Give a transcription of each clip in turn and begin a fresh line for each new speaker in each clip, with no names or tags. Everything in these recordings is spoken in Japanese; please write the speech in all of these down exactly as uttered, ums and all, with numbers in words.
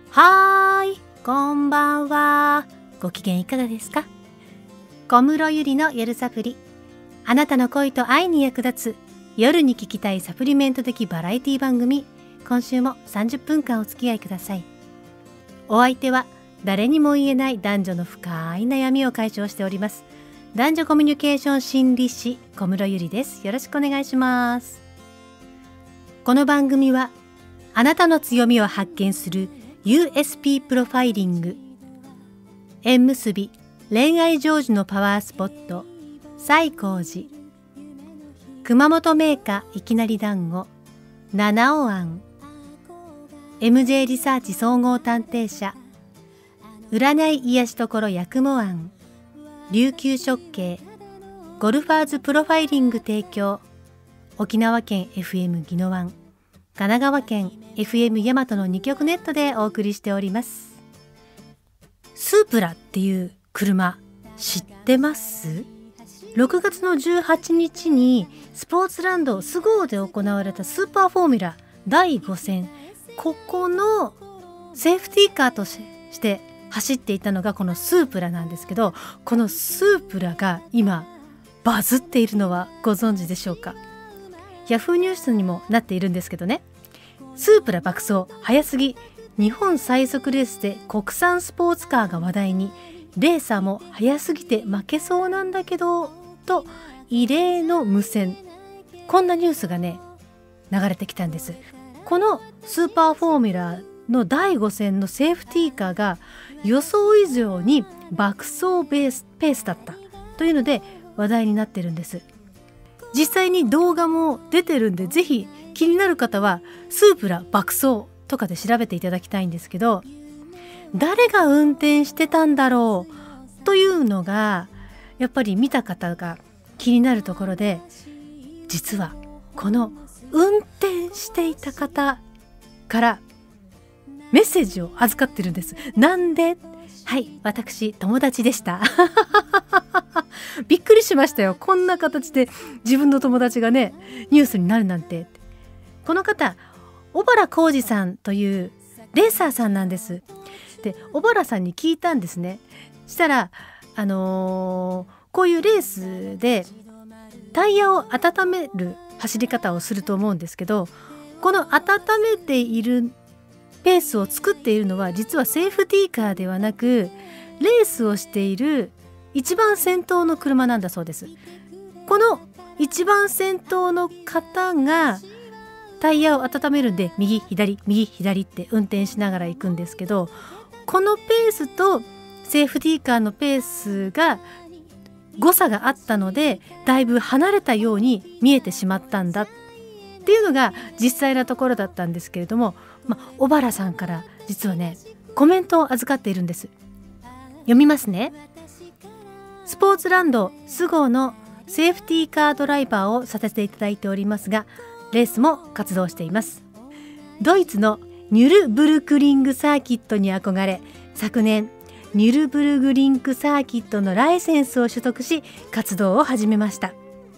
はーい、こんばんは。ご機嫌いかがですか？小室ゆりの夜サプリ。あなたの恋と愛に役立つ夜に聞きたいサプリメント的バラエティ番組。今週もさんじゅっぷんかんお付き合いください。お相手は誰にも言えない男女の深い悩みを解消しております男女コミュニケーション心理師小室ゆりです。よろしくお願いします。この番組はあなたの強みを発見する ユーエスピー プロファイリング、縁結び恋愛成就のパワースポット西光寺、熊本銘菓いきなり団子七尾庵、 エムジェー リサーチ総合探偵社、占い癒し所八雲庵、琉球食系、ゴルファーズプロファイリング提供、沖縄県 エフエム 宜野湾、神奈川県 エフエム 大和のにきょくネットでお送りしております。スープラっていう車知ってます？ろくがつのじゅうはちにちにスポーツランドスゴーで行われたスーパーフォーミュラだいご戦、ここのセーフティーカーとして走っていたのがこのスープラなんですけど、このスープラが今バズっているのはご存知でしょうか？ヤフーニュースにもなっているんですけどね。スープラ爆走早すぎ、日本最速レースで国産スポーツカーが話題に、レーサーも早すぎて負けそうなんだけどと異例の無線、こんなニュースがね流れてきたんです。このスーパーフォーミュラのだいご戦のセーフティーカーが予想以上に爆走ベースペースだったというので話題になってるんです。実際に動画も出てるんで、ぜひ気になる方はスープラ爆走とかで調べていただきたいんですけど、誰が運転してたんだろうというのがやっぱり見た方が気になるところで、実はこの運転していた方からメッセージを預かってるんです。なんで？はい、私友達でしたびっくりしましたよ。こんな形で自分の友達がねニュースになるなんて。この方小原浩二さんというレーサーさんなんです。で、小原さんに聞いたんですね。したらあのー、こういうレースでタイヤを温める走り方をすると思うんですけど、この温めているペースを作っているのは実はセーフティーカーではなく、レースをしている一番先頭の車なんだそうです。この一番先頭の方がタイヤを温めるんで、右左右左って運転しながら行くんですけど、このペースとセーフティーカーのペースが誤差があったので、だいぶ離れたように見えてしまったんだっていうのが実際のところだったんですけれども、まあ、小原さんから実はねコメントを預かっているんです。読みますね。スポーツランドスゴーのセーフティーカードライバーをさせていただいておりますが、レースも活動しています。ドイツのニュルブルクリングサーキットに憧れ、昨年ニュルブルグリンクサーキットのライセンスを取得し活動を始めました。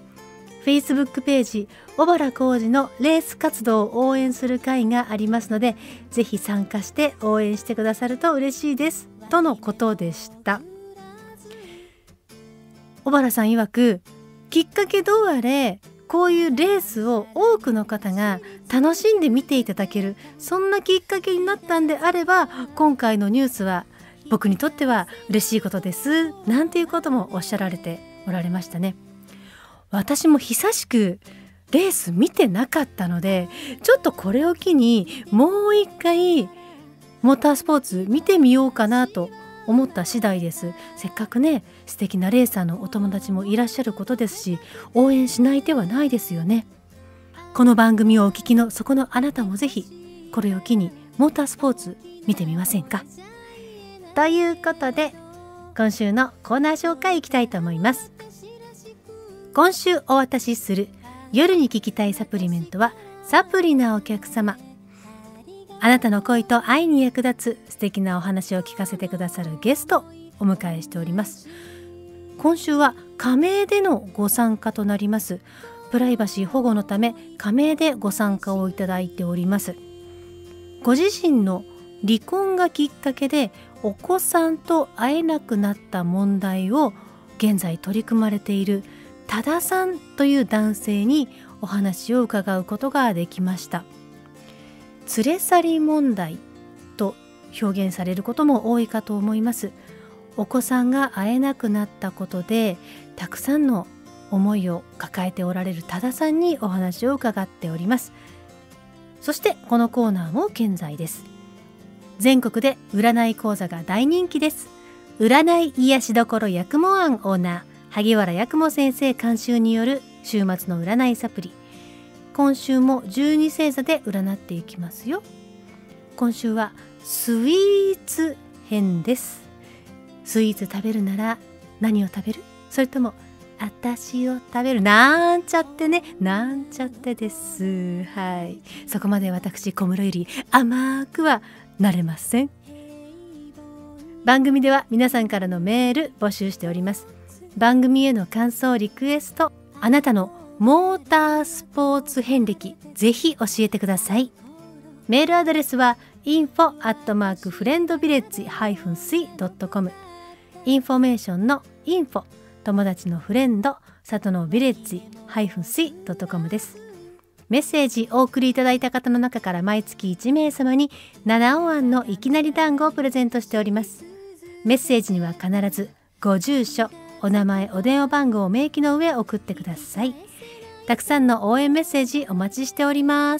Facebook ページ小原浩二のレース活動を応援する会がありますので、ぜひ参加して応援してくださると嬉しいですとのことでした。小原さん曰く、きっかけどうあれこういうレースを多くの方が楽しんで見ていただける、そんなきっかけになったんであれば、今回のニュースは僕にとっては嬉しいことですなんていうこともおっしゃられておられましたね。私も久しくレース見てなかったので、ちょっとこれを機にもう一回モータースポーツ見てみようかなと思った次第です。せっかくね素敵なレーサーのお友達もいらっしゃることですし、応援しない手はないですよね。この番組をお聞きのそこのあなたもぜひこれを機にモータースポーツ見てみませんか？ということで今週のコーナー紹介いきたいと思います。今週お渡しする夜に聞きたいサプリメントはサプリなお客様。あなたの恋と愛に役立つ素敵なお話を聞かせてくださるゲストお迎えしております。今週は仮名でのご参加となります。プライバシー保護のため仮名でご参加をいただいております。ご自身の離婚がきっかけでお子さんと会えなくなった問題を現在取り組まれている多田さんという男性にお話を伺うことができました。連れ去り問題と表現されることも多いかと思います。お子さんが会えなくなったことでたくさんの思いを抱えておられる多田さんにお話を伺っております。そしてこのコーナーも健在です。全国で占い講座が大人気です。占い癒しどころやくも庵オーナー萩原やくも先生監修による週末の占いサプリ、今週もじゅうに星座で占っていきますよ。今週はスイーツ編です。スイーツ食べるなら何を食べる？それとも私を食べる？なんちゃってね、なんちゃってです。はい、そこまで私小室より甘くはなれません。番組では皆さんからのメール募集しております。番組への感想リクエスト、あなたのモータースポーツ遍歴ぜひ教えてください。メールアドレスは インフォ アットマーク フレンドビレッジ スイ ドットコム、 インフォメーションのインフォ、友達のフレンド、里のビレッジ スイ ドットコム です。メッセージお送りいただいた方の中から毎月いち名様に七尾庵のいきなり団子をプレゼントしております。メッセージには必ずご住所、お名前、お電話番号を明記の上送ってください。たくさんの応援メッセージお待ちしております。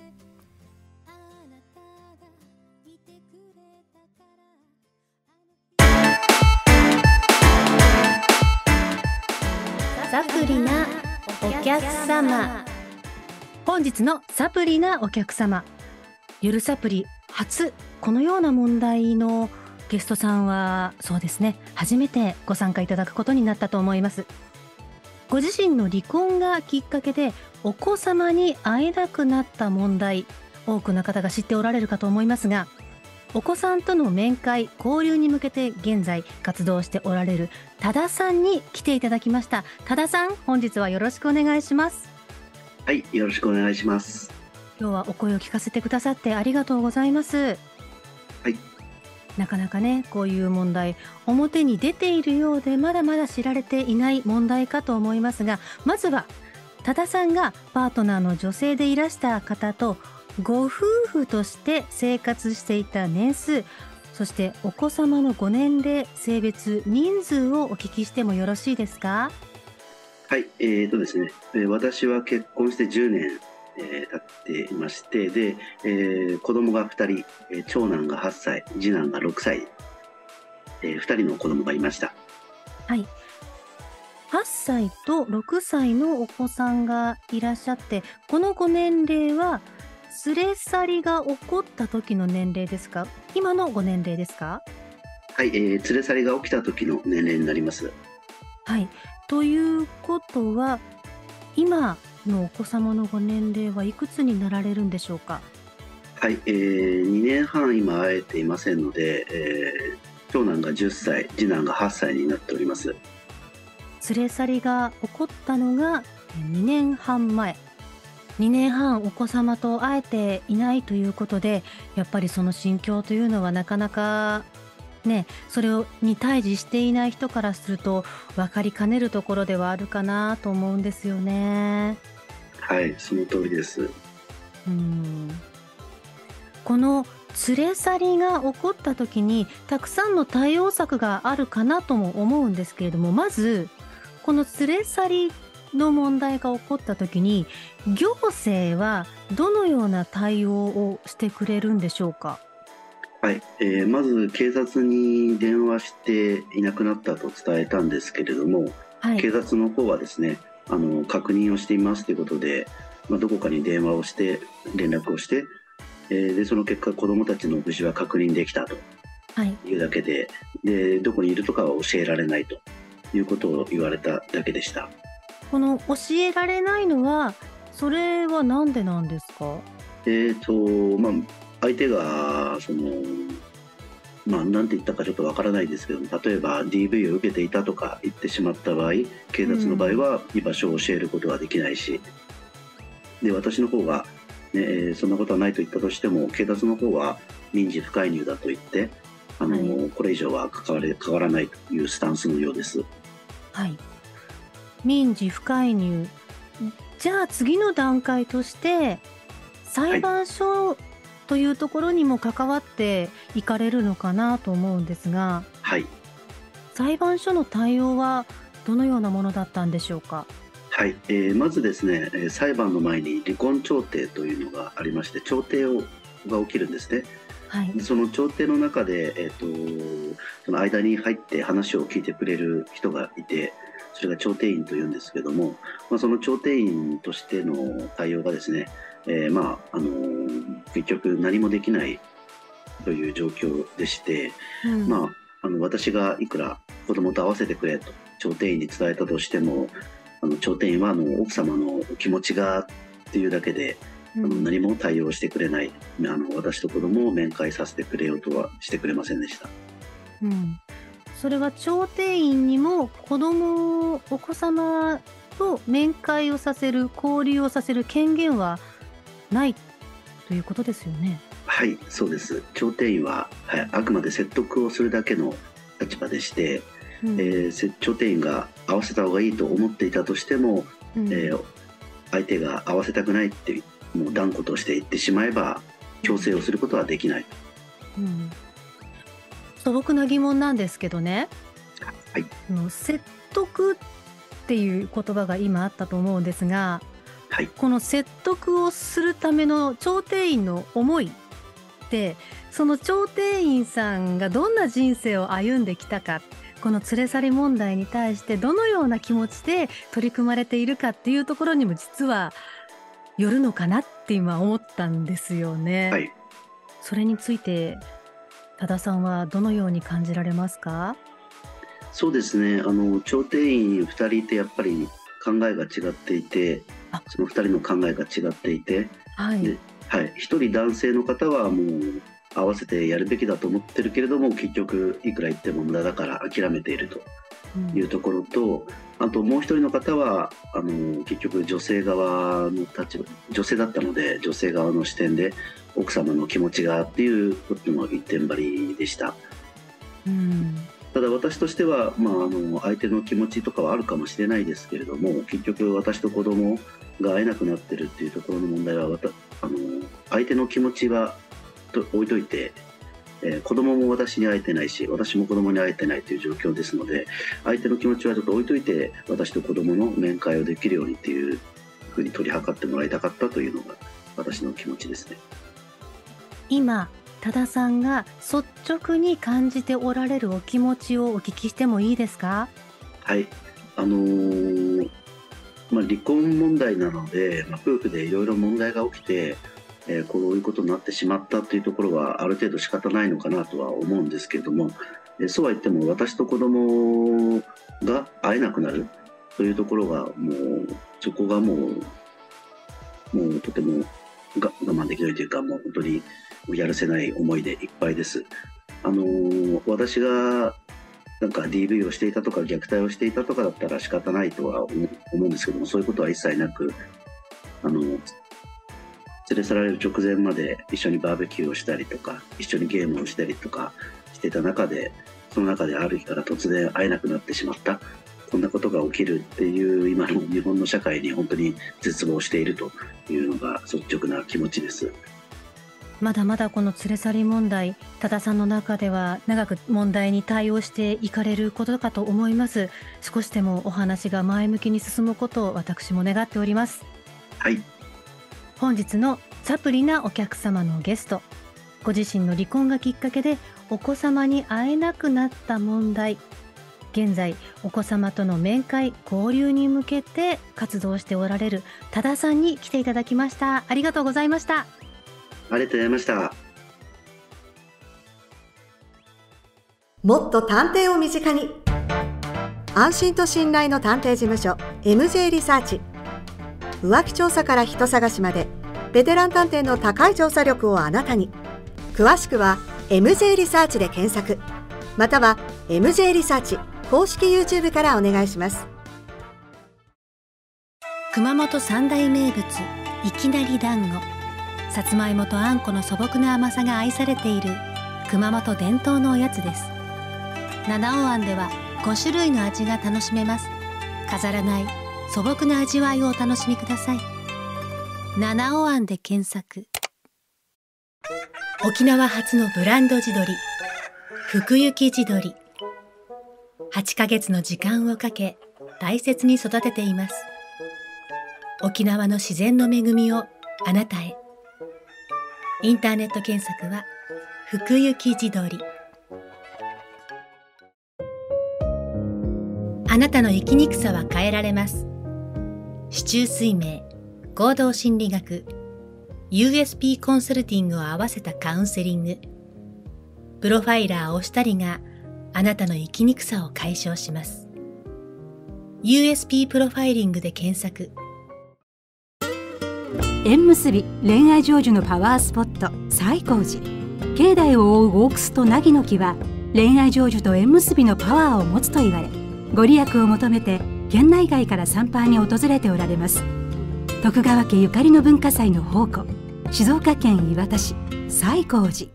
サプリなお客様。本日のサプリなお客様、ゆるサプリ初このような問題のゲストさんはそうですね、初めてご参加いただくことになったと思います。ご自身の離婚がきっかけでお子様に会えなくなった問題、多くの方が知っておられるかと思いますが、お子さんとの面会交流に向けて現在活動しておられる多田さんに来ていただきました。多田さん、本日はよろしくお願いします。
はい、よろしくお願いします。
今日はお声を聞かせてくださってありがとうございます。
はい、
なかなかね、こういう問題表に出ているようでまだまだ知られていない問題かと思いますが、まずは多田さんがパートナーの女性でいらした方とご夫婦として生活していた年数、そしてお子様のご年齢、性別、人数をお聞きしてもよろしいですか？
はい、えーとですね、えー私は結婚してじゅうねん、えー経っていまして、で、えー子供がふたり、えー長男がはっさい、次男がろくさい、えーふたりの子供がいました。
はい、はっさいとろくさいのお子さんがいらっしゃって、このご年齢は連れ去りが起こった時の年齢ですか？今のご年齢ですか？
はい、えー連れ去りが起きた時の年齢になります。
はい、ということは今のお子様のご年齢はいくつになられるんでしょうか？
はい、えーにねんはん今会えていませんので、えー長男がじゅっさい、次男がはっさいになっております。
連れ去りが起こったのがにねんはんまえ、にねんはんお子様と会えていないということで、やっぱりその心境というのはなかなかね、それをに対峙していない人からすると分かりかねるところではあるかなと思うんですよね。
はい、その通りです。
うーん、この連れ去りが起こった時にたくさんの対応策があるかなとも思うんですけれども、まずこの連れ去りの問題が起こった時に行政はどのような対応をしてくれるんでしょうか？
はい、えーまず警察に電話していなくなったと伝えたんですけれども、
はい、
警察の方はですね、あの確認をしていますということで、まあ、どこかに電話をして連絡をして、えーでその結果子どもたちの無事は確認できたと
はい
いうだけで、でどこにいるとかは教えられないということを言われただけでした。
この教えられないのはそれはなんでなんですか？
えーとまあ、相手がその、まあ、なんて言ったかちょっとわからないですけども、例えば ディーブイ を受けていたとか言ってしまった場合、警察の場合は居場所を教えることはできないし、で私の方が、ね、えーそんなことはないと言ったとしても、警察の方は、 民事不介入だと言ってあの、はい、これ以上は関われ変わらないというスタンスのようです。
はい、民事不介入、じゃあ次の段階として裁判所というところにも関わっていかれるのかなと思うんですが、
はい、
裁判所の対応はどのようなものだったんでしょうか。
はい、えー、まずですね、裁判の前に離婚調停というのがありまして、調停をが起きるんですね。はい、その調停の中で、えーと、その間に入って話を聞いてくれる人がいて、それが調停員というんですけども、まあ、その調停員としての対応がですね、えーまああのー、結局何もできないという状況でして、うん、まあ、あの私がいくら子供と会わせてくれと調停員に伝えたとしても、あの調停員はあの奥様の気持ちがっていうだけで、うん、あの何も対応してくれない、あの私と子供を面会させてくれようとはしてくれませんでした。
うん、それは調停員にも子供お子様と面会をさせる交流をさせる権限はないということですよね。
はい、そうです。調停員は、はい、あくまで説得をするだけの立場でして、うん、えー、調停員が合わせた方がいいと思っていたとしても、うん、えー、相手が合わせたくないってもう断固として言ってしまえば強制をすることはできない、
うん、素朴な疑問なんですけどね、
はい、
説得っていう言葉が今あったと思うんですが、はい、この説得をするための調停員の思いって、その調停員さんがどんな人生を歩んできたか、この連れ去り問題に対してどのような気持ちで取り組まれているかっていうところにも実はよるのかなって今思ったんですよね。はい、それについて多田さんはどのように感じられますか？
そうですね、あの調停員ふたりいてやっぱり考えが違っていて、そのふたりの考えが違っていて、はい、はい、ひとり男性の方はもう合わせてやるべきだと思ってるけれども、結局いくら言っても無駄だから諦めているというところと、うん、あともう一人の方はあの結局女性側の立場、女性だったので女性側の視点で奥様の気持ちがっていうことの一点張りでした。うん、ただ私としては、まあ、あの相手の気持ちとかはあるかもしれないですけれども、結局私と子供が会えなくなってるっていうところの問題は、あの相手の気持ちは置いといて、えー、子供も私に会えてないし、私も子供に会えてないという状況ですので、相手の気持ちはちょっと置いといて、私と子供の面会をできるようにっていうふうに取り計ってもらいたかったというのが私の気持ちですね。
今多田さんが率直に感じておられるお気持ちをお聞きしてもいいですか？
はい、あのーまあ、離婚問題なので、まあ、夫婦でいろいろ問題が起きて、えー、こういうことになってしまったというところはある程度仕方ないのかなとは思うんですけれども、えー、そうは言っても私と子供が会えなくなるというところがもうそこがもうもうとてもが我慢できないというか、もう本当にやるせない思いでいっぱいです。あのー、私がなんか ディーブイ をしていたとか虐待をしていたとかだったら仕方ないとは思うんですけども、そういうことは一切なく、あの連れ去られる直前まで一緒にバーベキューをしたりとか一緒にゲームをしたりとかしていた中で、その中である日から突然会えなくなってしまった、こんなことが起きるっていう今の日本の社会に本当に絶望しているというのが率直な気持ちです。
まだまだこの連れ去り問題、多田さんの中では長く問題に対応していかれることかと思います。少しでもお話が前向きに進むことを私も願っております。
はい、
本日のサプリなお客様のゲスト、ご自身の離婚がきっかけでお子様に会えなくなった問題、現在お子様との面会交流に向けて活動しておられる多田さんに来ていただきました。ありがとうございました。
ありがとうございました。
もっと探偵を身近に、安心と信頼の探偵事務所 エムジェー リサーチ。浮気調査から人探しまでベテラン探偵の高い調査力をあなたに。詳しくは エムジェー リサーチで検索、または エムジェー リサーチ公式 YouTube からお願いします。
熊本三大名物いきなり団子、 さつまいもとあんこの素朴な甘さが愛されている熊本伝統のおやつです。七尾あんではご種類の味が楽しめます。飾らない素朴な味わいをお楽しみください。七尾あんで検索。沖縄初のブランド地鶏、福行地鶏。はちかげつの時間をかけ大切に育てています。沖縄の自然の恵みをあなたへ。インターネット検索は福行地鶏。あなたの生きにくさは変えられます。四柱推命、合同心理学、ユーエスピー コンサルティングを合わせたカウンセリング。プロファイラーお二人があなたの生きにくさを解消します。ユーエスピー プロファイリングで検索。
縁結び恋愛成就のパワースポット西光寺。境内を覆う大楠と凪の木は恋愛成就と縁結びのパワーを持つと言われ、ご利益を求めて県内外から参拝に訪れておられます。徳川家ゆかりの文化祭の宝庫、静岡県磐田市西光寺。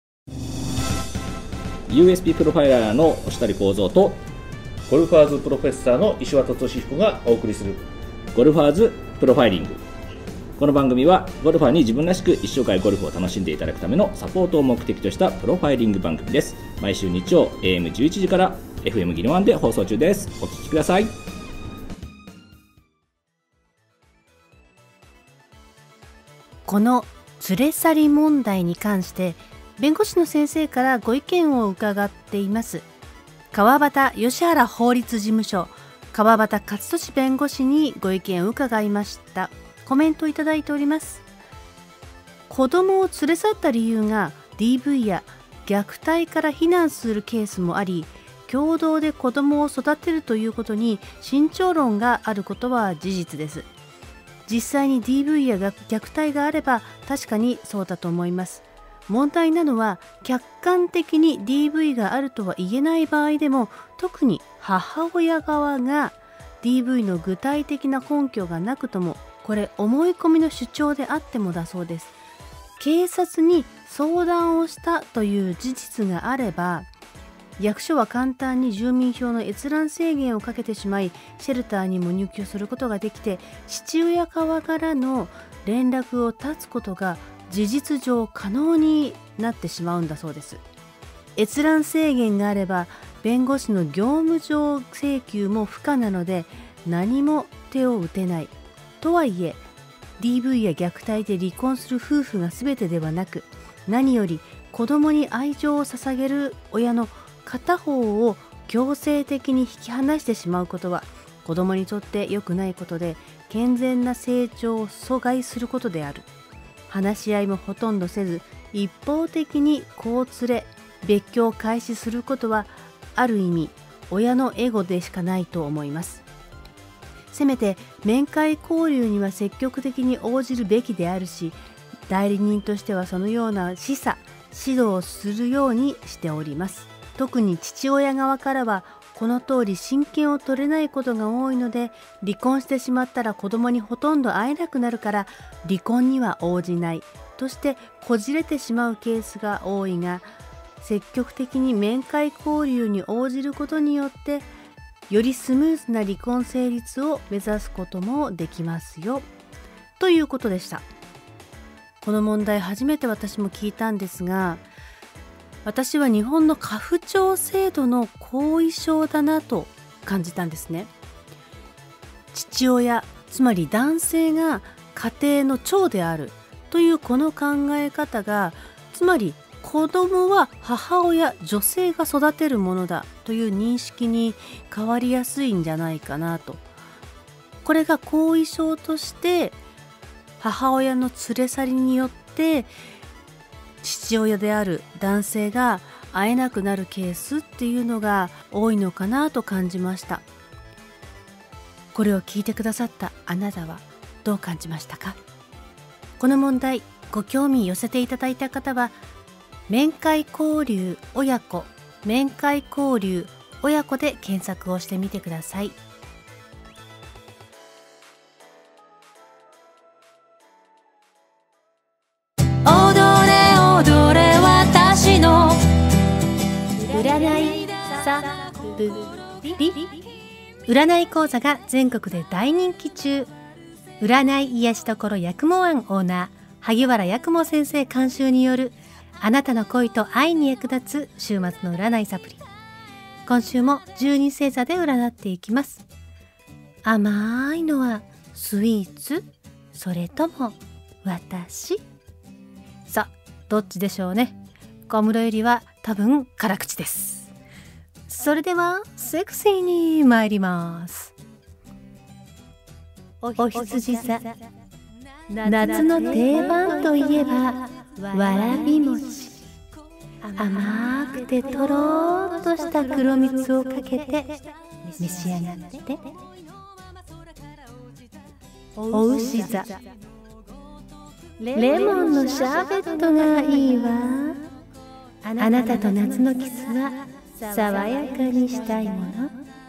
ユーエスピー プロファイラーの押谷幸三とゴルファーズプロフェッサーの石渡俊彦がお送りするゴルファーズプロファイリング。この番組はゴルファーに自分らしく一生涯ゴルフを楽しんでいただくためのサポートを目的としたプロファイリング番組です。毎週日曜 エーエムじゅういち 時から エフエム ギノワンで放送中です。お聞きください。
この連れ去り問題に関して弁護士の先生からご意見を伺っています。川端吉原法律事務所川端勝利弁護士にご意見を伺いました。コメントいただいております。子供を連れ去った理由が ディーブイ や虐待から非難するケースもあり、共同で子供を育てるということに慎重論があることは事実です。実際に ディーブイ や虐待があれば確かにそうだと思います。問題なのは客観的に ディーブイ があるとは言えない場合でも、特に母親側が ディーブイ の具体的な根拠がなくとも、これ思い込みの主張であってもだそうです。警察に相談をしたという事実があれば、役所は簡単に住民票の閲覧制限をかけてしまい、シェルターにも入居することができて、父親側からの連絡を絶つことが事実上可能になってしまうんだそうです。閲覧制限があれば弁護士の業務上請求も不可なので、何も手を打てない。とはいえ ディーブイ や虐待で離婚する夫婦が全てではなく、何より子供に愛情を捧げる親の片方を強制的に引き離してしまうことは子供にとって良くないことで、健全な成長を阻害することである。話し合いもほとんどせず一方的に子を連れ別居を開始することは、ある意味親のエゴでしかないと思います。せめて面会交流には積極的に応じるべきであるし、代理人としてはそのような示唆指導をするようにしております。特に父親側からはこの通り親権を取れないことが多いので、離婚してしまったら子供にほとんど会えなくなるから離婚には応じないとしてこじれてしまうケースが多いが、積極的に面会交流に応じることによってよりスムーズな離婚成立を目指すこともできますよ、ということでした。この問題初めて私も聞いたんですが、私は日本の家父長制度の後遺症だなと感じたんですね。父親、つまり男性が家庭の長であるというこの考え方が、つまり子供は母親、女性が育てるものだという認識に変わりやすいんじゃないかなと。これが後遺症として母親の連れ去りによって父親である男性が会えなくなるケースっていうのが多いのかなと感じました。これを聞いてくださったあなたはどう感じましたか？この問題ご興味寄せていただいた方は、面会交流親子、面会交流親子で検索をしてみてください。 占いサプリ占い講座が全国で大人気中。占い癒しところ八雲庵オーナー萩原八雲先生監修によるあなたの恋と愛に役立つ週末の占いサプリ。今週もじゅうに星座で占っていきます。甘いのはスイーツ、それとも私？さあどっちでしょうね。小室ゆりは多分辛口です。それではセクシーに参ります。お羊座、夏の定番といえばわらび餅。甘くてとろーっとした黒蜜をかけて召し上がって。お牛座、レモンのシャーベットがいいわ。あなたと夏のキスは爽やかにしたいもの。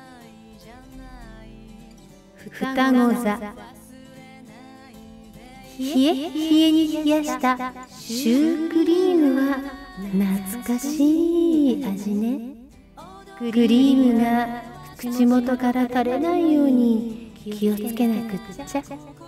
双子座、冷え冷えに冷やしたシュークリームは懐かしい味ね。クリームが口元から垂れないように気をつけなくっちゃ。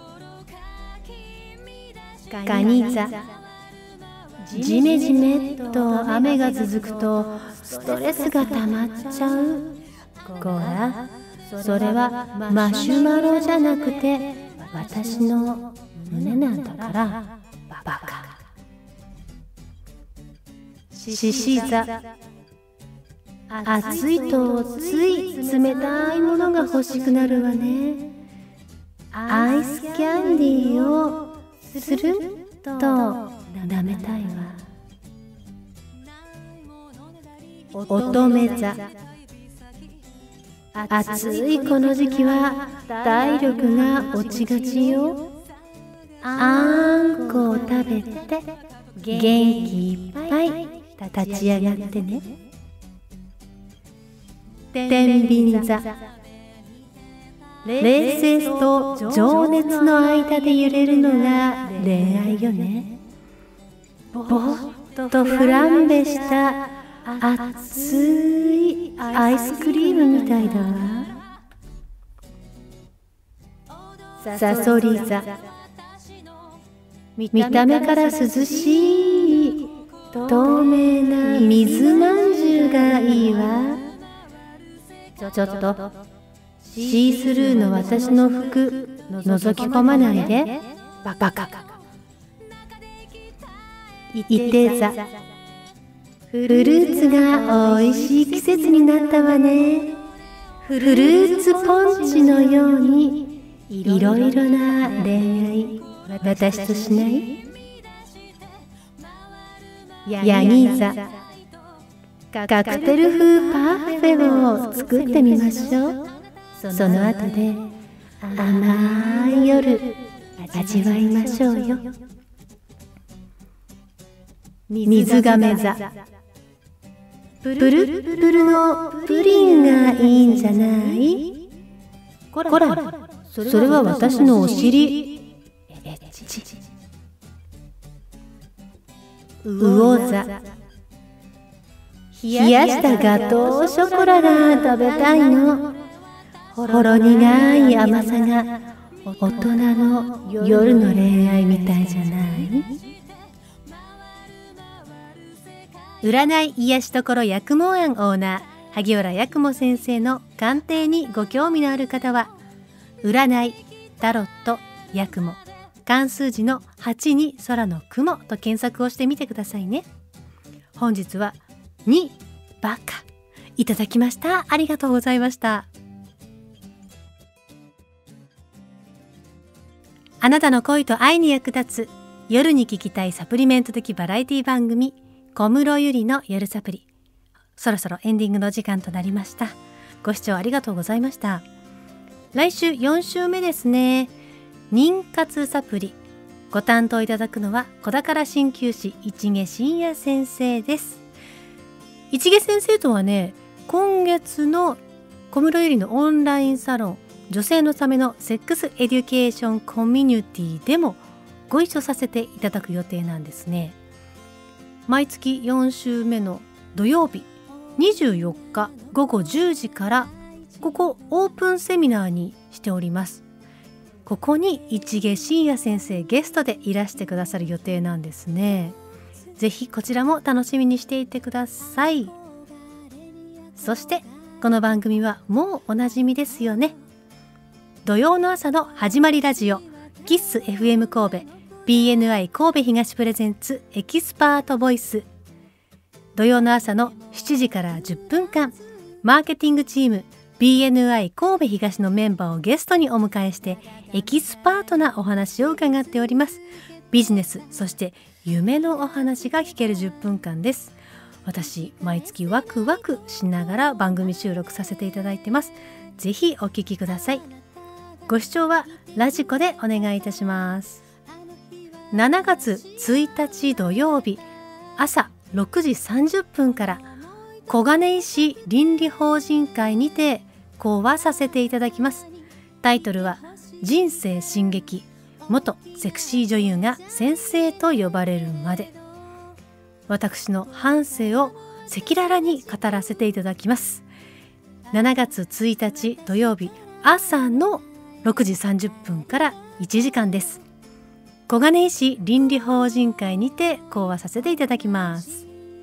蟹座、ジメジメっと雨が続くとストレスが溜まっちゃう。こら、それはマシュマロじゃなくて私の胸なんだからバカ。獅子座、暑いとつい冷たいものが欲しくなるわね。アイスキャンディーをすると舐めたいわ。乙女座、暑いこの時期は体力が落ちがちよ。あんこを食べて元気いっぱい立ち上がってね。天秤座、冷静と情熱の間で揺れるのが恋愛よね。ぼーっとフランベした熱いアイスクリームみたいだわ。さそり座、見た目から涼しい透明な水まんじゅうがいいわ。ちょっとシースルーの私の服覗き込まないでバカ。いて座、フルーツがおいしい季節になったわね。フルーツポンチのようにいろいろな恋愛私としない？ヤギ座、カクテル風パフェを作ってみましょう。その後で甘い夜味わいましょうよ。水亀座、プルップルのプリンがいいんじゃない？こら、それは私のお尻。エッチ。魚座、冷やしたガトーショコラが食べたいの。ほろ苦い甘さが大人の夜の恋愛みたいじゃない？占い癒しところ八雲庵オーナー萩原八雲先生の鑑定にご興味のある方は占いタロット八雲漢数字のはちに空の雲と検索をしてみてくださいね。本日はにバカいただきました。ありがとうございました。あなたの恋と愛に役立つ夜に聞きたいサプリメント的バラエティ番組小室ゆりの夜サプリ。そろそろエンディングの時間となりました。ご視聴ありがとうございました。来週よん週目ですね。妊活サプリご担当いただくのは子宝鍼灸師市毛真也先生です。市毛先生とはね、今月の小室ゆりのオンラインサロン女性のためのセックスエデュケーションコミュニティでもご一緒させていただく予定なんですね。毎月よん週目の土曜日にじゅうよっかごごじゅうじからここオープンセミナーにしております。ここに市毛真也先生ゲストでいらしてくださる予定なんですね。ぜひこちらも楽しみにしていてください。そしてこの番組はもうおなじみですよね。土曜の朝の始まりラジオキッス エフエム 神戸 ビーエヌアイ 神戸東プレゼンツエキスパートボイス。土曜の朝のしちじからじゅっぷんかん、マーケティングチーム ビーエヌアイ 神戸東のメンバーをゲストにお迎えしてエキスパートなお話を伺っております。ビジネス、そして夢のお話が聞けるじゅっぷんかんです。私毎月ワクワクしながら番組収録させていただいてます。ぜひお聞きください。ご視聴はラジコでお願いいたします。しちがつついたち土曜日朝ろくじさんじゅっぷんから小金井市倫理法人会にて講話させていただきます。タイトルは人生進撃、元セクシー女優が先生と呼ばれるまで。私の半生を赤裸々に語らせていただきます。しちがつついたち土曜日朝のろくじさんじゅっぷんからいちじかんです。小金井市倫理法人会にて講話させていただきます。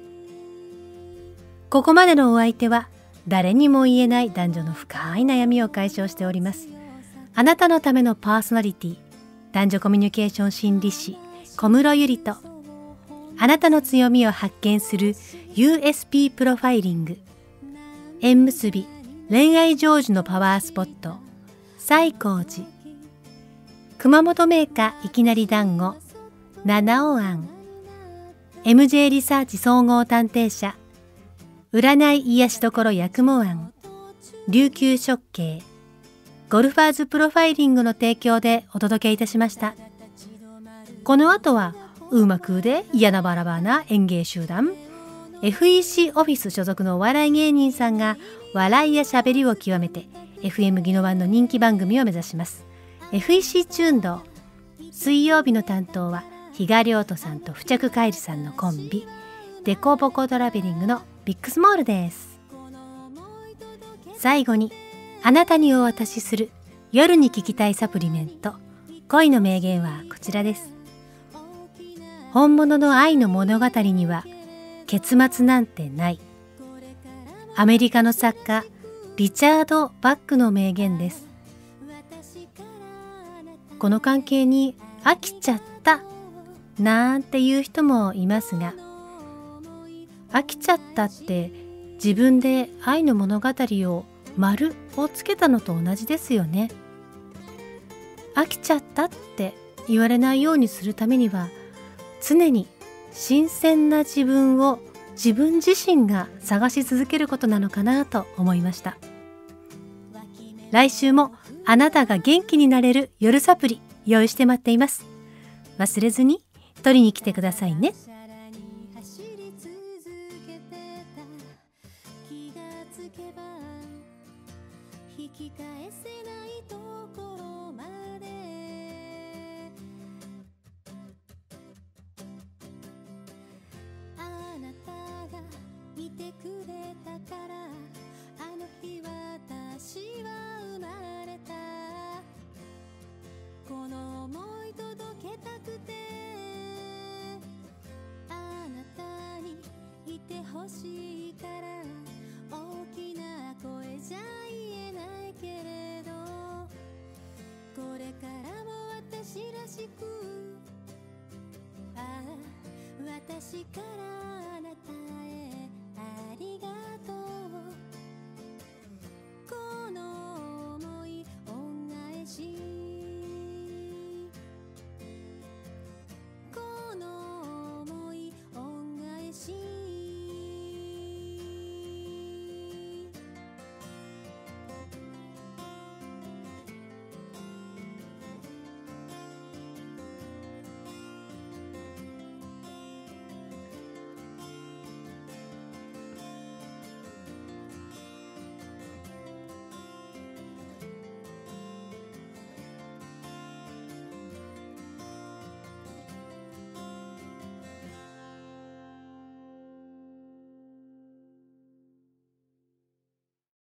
ここまでのお相手は誰にも言えない男女の深い悩みを解消しております。あなたのためのパーソナリティ、男女コミュニケーション心理師小室ゆりと、あなたの強みを発見する ユーエスピー プロファイリング、縁結び恋愛成就のパワースポット西光寺、熊本メーカーいきなり団子七尾庵、 エムジェー リサーチ総合探偵社占い癒しどころ八雲庵、琉球食系、ゴルファーズプロファイリングの提供でお届けいたしました。この後はうまくで嫌なバラバラな演芸集団 エフイーシー オフィス所属のお笑い芸人さんが笑いやしゃべりを極めて エフエム ギノワンの人気番組を目指します。 エフイーシー チューンドー、水曜日の担当は比嘉亮斗さんと付着カイルさんのコンビデコボコトラベリングのビックスモールです。最後にあなたにお渡しする夜に聞きたいサプリメント、恋の名言はこちらです。本物の愛の物語には結末なんてない。アメリカの作家リチャード・バックの名言です。この関係に飽きちゃったなんていう人もいますが、飽きちゃったって自分で愛の物語を丸をつけたのと同じですよね。飽きちゃったって言われないようにするためには、常に新鮮な自分を自分自身が探し続けることなのかなと思いました。来週もあなたが元気になれる夜サプリ用意して待っています。忘れずに取りに来てくださいね。
欲しいから大きな声じゃ言えないけれど、これからも私らしく、ああ私から